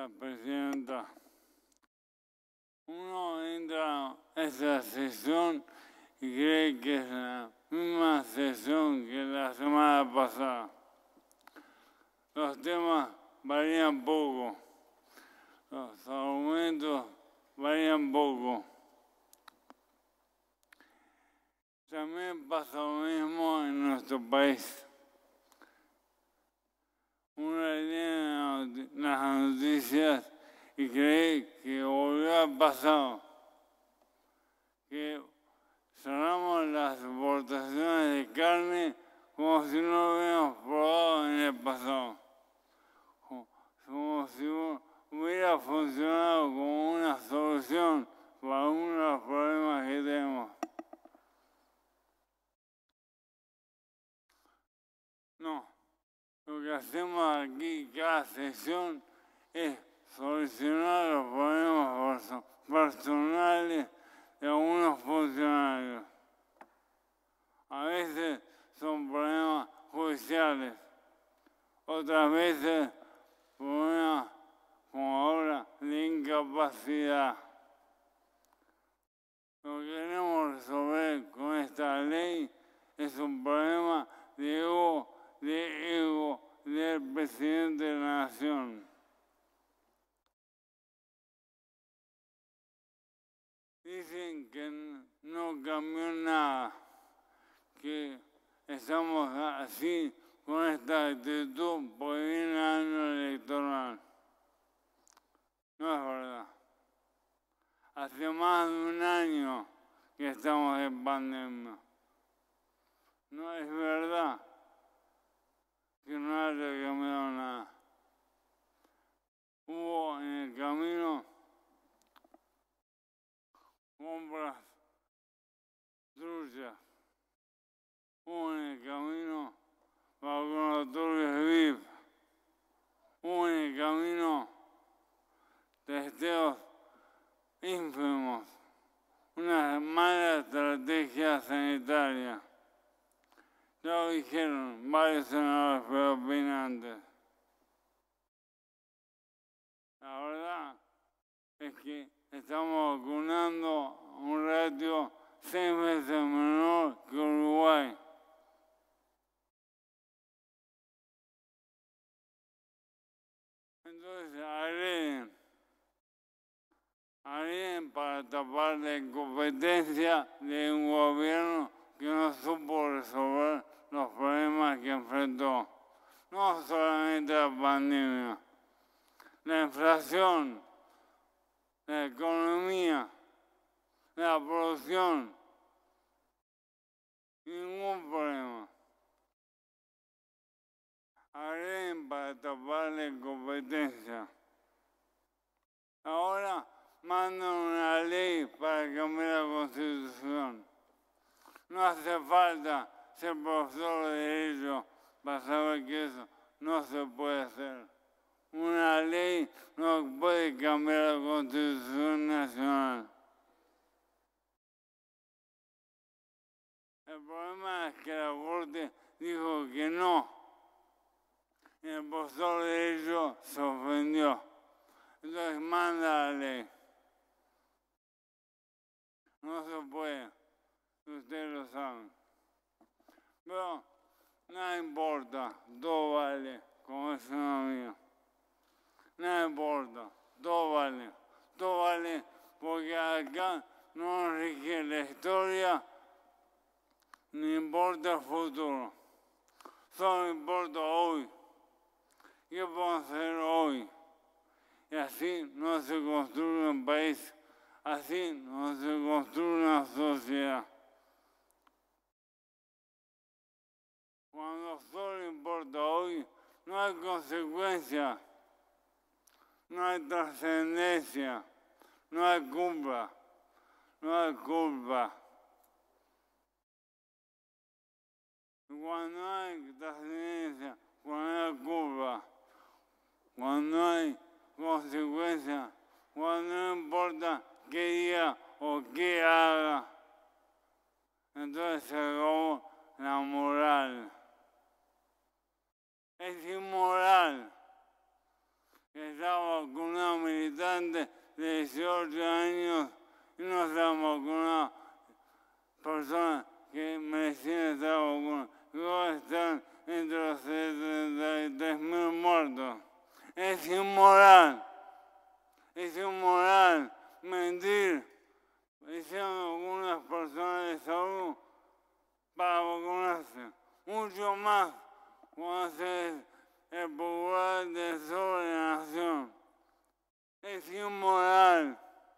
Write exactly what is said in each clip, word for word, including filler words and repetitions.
Gracias, Presidenta. Uno entra a esta sesión y cree que es la misma sesión que la semana pasada. Los temas varían poco, los argumentos varían poco. También pasa lo mismo en nuestro país. Uno lee las noticias y cree que volvió al pasado, que cerramos las exportaciones de carne como si no lo hubiéramos probado en el pasado, como si hubiera funcionado como una solución para uno de los problemas que tenemos. No, lo que hacemos aquí cada sesión es solucionar los problemas personales de algunos funcionarios. A veces son problemas judiciales, otras veces problemas como ahora de incapacidad. Lo que queremos resolver con esta ley es un problema de ego, de ego del presidente de la Nación. Dicen que no cambió nada, que estamos así con esta actitud porque viene el año electoral. No es verdad. Hace más de un año que estamos en pandemia. No es verdad que no haya cambiado nada. Hubo en el camino compras truchas. Hubo en el camino vacunatorios V I P. Hubo en el camino testeos ínfimos. Una mala estrategia sanitaria. Ya lo dijeron varios senadores preopinantes. La verdad es que estamos vacunando un ratio seis veces menor que Uruguay. Entonces agreden, agreden para tapar la incompetencia de un gobierno que no supo resolver los problemas que enfrentó. No solamente la pandemia, la inflación, la economía, la producción, ningún problema. Agreden para tapar la incompetencia. Ahora mandan una ley para cambiar la Constitución. No hace falta ser profesor de Derecho para saber que eso no se puede hacer. Una ley no puede cambiar la Constitución Nacional. El problema es que la Corte dijo que no. Y el profesor de Derecho se ofendió. Entonces manda la ley. No se puede. Ustedes lo saben. Pero nada importa. Todo vale. Como es una amiga. Nada importa. Todo vale. Todo vale porque acá no nos rige la historia ni importa el futuro. Solo importa hoy. ¿Qué podemos hacer hoy? Y así no se construye un país, así no se construye una sociedad. Cuando solo importa hoy, no hay consecuencia, no hay trascendencia, no hay culpa, no hay culpa. Cuando hay trascendencia, cuando hay culpa, cuando hay consecuencia, cuando no importa qué diga o qué haga, entonces se acabó la moral. Es inmoral que está vacunado inmoral. Es inmoral mentir diciendo a algunas personas de salud para vacunarse. Mucho más cuando se es el popular de sobre la nación. Es inmoral.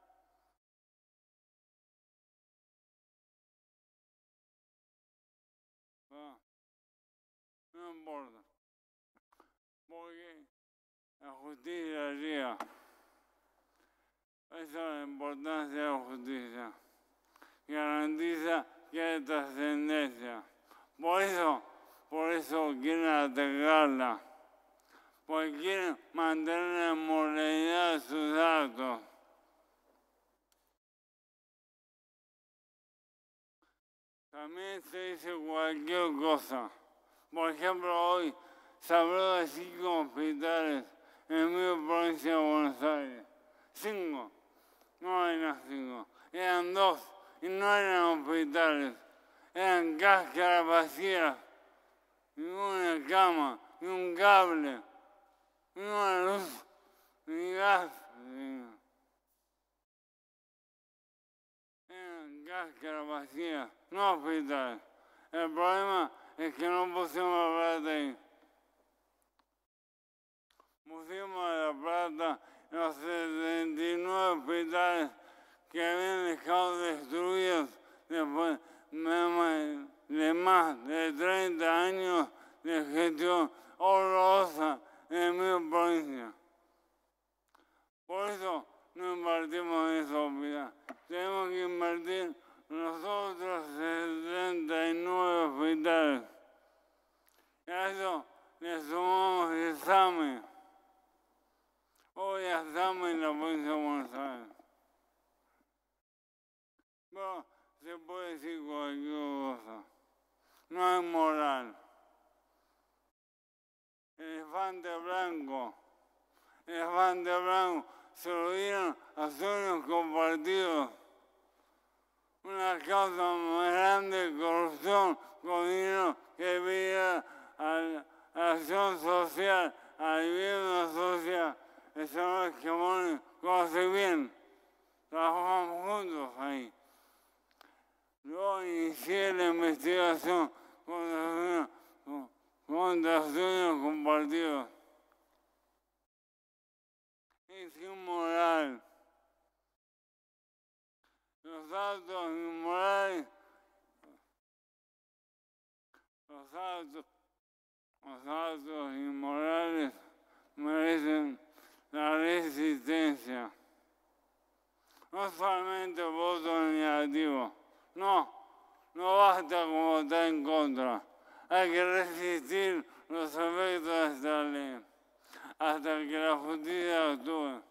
No, no importa. Porque la justicia llega. Esa es la importancia de la justicia. Garantiza que hay trascendencia. Por eso, por eso quieren atacarla. Porque quieren mantener la moralidad de sus actos. También se dice cualquier cosa. Por ejemplo, hoy se habló de cinco hospitales en mi provincia de Buenos Aires. Cinco. No eran cinco. Eran dos. Y no eran hospitales. Eran cáscaras vacías. Y una cama. Y un cable. Y una luz. Y gas. Eran cáscaras vacías. No hospitales. El problema es que no pusimos la plata ahí. Pusimos la plata en los setenta y nueve hospitales que habían dejado destruidos después de más de treinta años de gestión horrorosa en mi provincia. Por eso no invertimos en esos hospitales. Tenemos que invertir los otros setenta y nueve hospitales. Y a eso le sumamos examen. Hoy examen en la provincia de Buenos Aires. Pero se puede decir cualquier cosa. No es moral. Elefante blanco. Elefante blanco. Se lo dieron a sueños compartidos. Una causa más grande de corrupción con dinero que veía a la acción social, a la vivienda social. Esos son los que ponen cosas bien. Trabajamos juntos ahí. Yo inicié la investigación contra, contra sueños compartidos. Es inmoral. Los actos inmorales, los actos, los actos inmorales merecen la resistencia. No solamente voto negativo. No, no basta con votar en contra. Hay que resistir los efectos de esta ley hasta que la justicia actúe.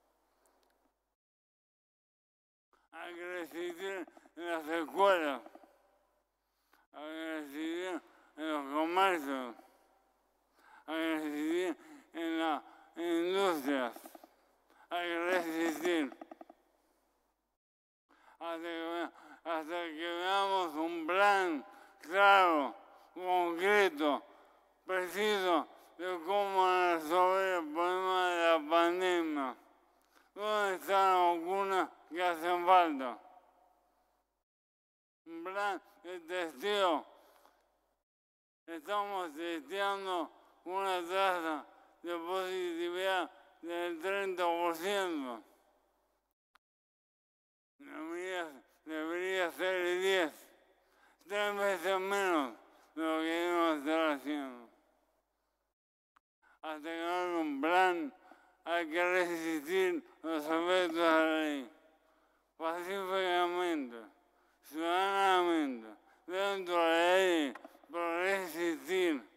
Hay que resistir en las escuelas. Hay que resistir en los comercios. Hay que resistir en las industrias. Hay que resistir hasta que, hasta que veamos un plan claro, concreto, preciso de cómo resolver el problema de la pandemia. ¿Dónde están las vacunas que hacen falta? Un plan de testeo. Estamos testeando una tasa de positividad del treinta por ciento. Debería, debería ser el diez por ciento. Tres veces menos de lo que debemos estar haciendo. Hasta que no haya un plan, hay que resistir los efectos de la ley. Pacíficamente, ciudadanamente, dentro de la ley, pero resistir.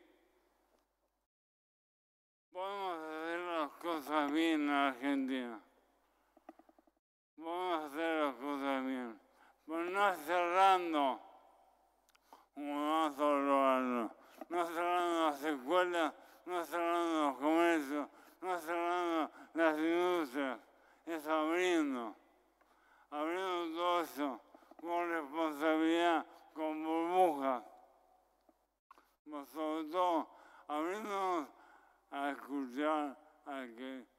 Podemos hacer las cosas bien en Argentina. Podemos hacer las cosas bien. Pero no cerrando, como vamos a lograrlo. No cerrando las escuelas, no cerrando los comercios, no cerrando las industrias. Es abriendo. Abriendo todo eso con responsabilidad, con burbujas. Pero sobre todo, abriéndonos a escuchar al que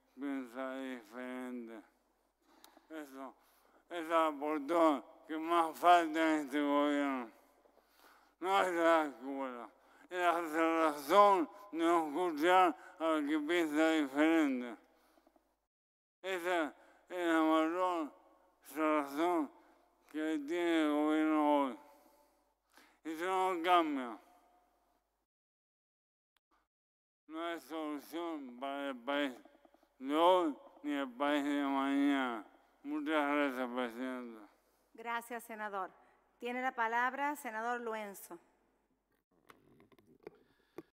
a los que piensan diferente. Esa es la mayor razón que tiene el gobierno hoy. Eso no cambia. No hay solución para el país de hoy ni el país de mañana. Muchas gracias, Presidenta. Gracias, senador. Tiene la palabra senador Luenzo.